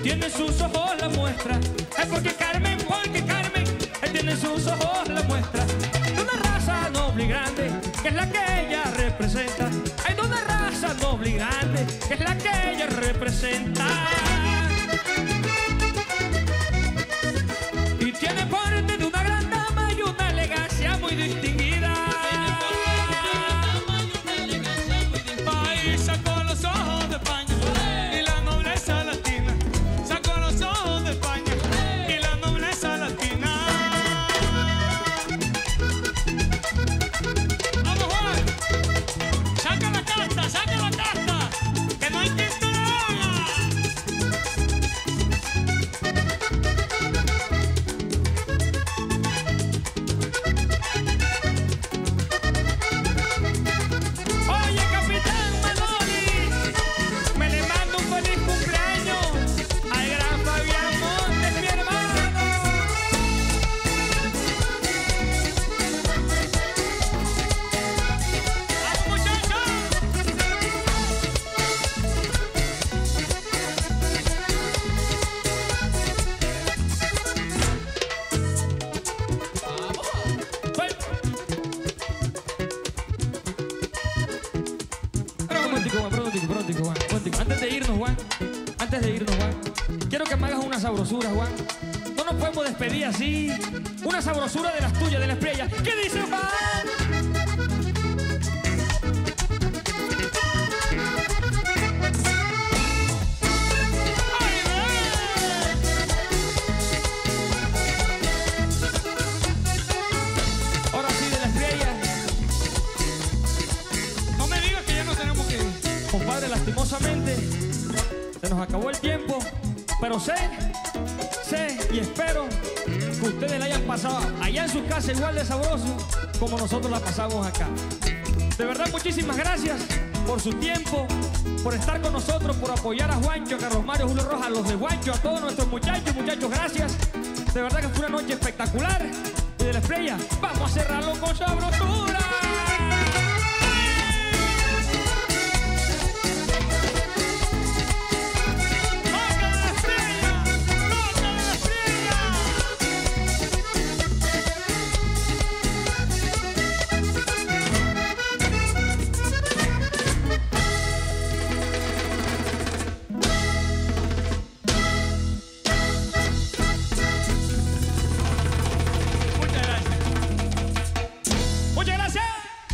tiene sus ojos la muestra. Es porque Carmen, él tiene sus ojos la muestra. De una raza noble y grande, que es la que ella representa. Hay de una raza noble y grande, que es la que ella representa. Y tiene porte de una gran dama y una elegancia muy distinguida. Ahí sacó los ojos de España y la nobleza latina. Sacó los ojos de España y la nobleza latina. Vamos, Juan. Saca la casta, que no hay quien te la haga. Oye, capitán Manoli, me le mando un feliz cumpleaños al gran Fabián Montes, mi hermano. ¡Vamos, muchachos! Bueno. Prontico, Juan. Antes de irnos, Juan, quiero que me hagas una sabrosura, Juan. No nos podemos despedir así. Una sabrosura de las tuyas, de la estrella. ¿Qué dice, Juan? Ahora sí, de la estrella. No me digas que ya no tenemos que ir. Compadre, lastimosamente se nos acabó el tiempo, pero sé y espero que ustedes la hayan pasado allá en su casa igual de sabroso como nosotros la pasamos acá. De verdad, muchísimas gracias por su tiempo, por estar con nosotros, por apoyar a Juancho, a Carlos Mario, Julio Rojas, a los de Juancho, a todos nuestros muchachos, gracias. De verdad que fue una noche espectacular. Y de la estrella, vamos a cerrarlo con sabrosura.